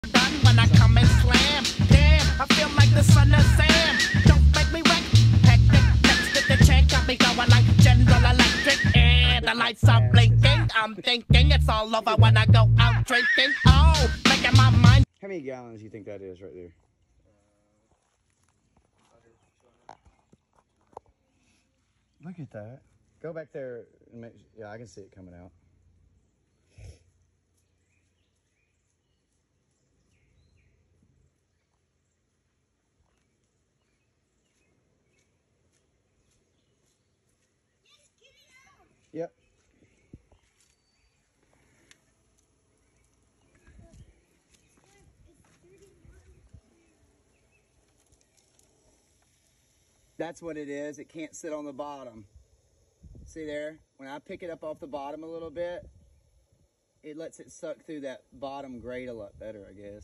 Done when I come and slam. Damn, I feel like the son of Sam. Don't make me wreck. Hectic, next to the check. Got me going like General Electric. And the lights are blinking. I'm thinking it's all over when I go out drinking. Oh, making my mind. How many gallons do you think that is right there? Look at that. Go back there and make, yeah, I can see it coming out. Yep. That's what it is. It can't sit on the bottom. See there? When I pick it up off the bottom a little bit, it lets it suck through that bottom grate a lot better, I guess.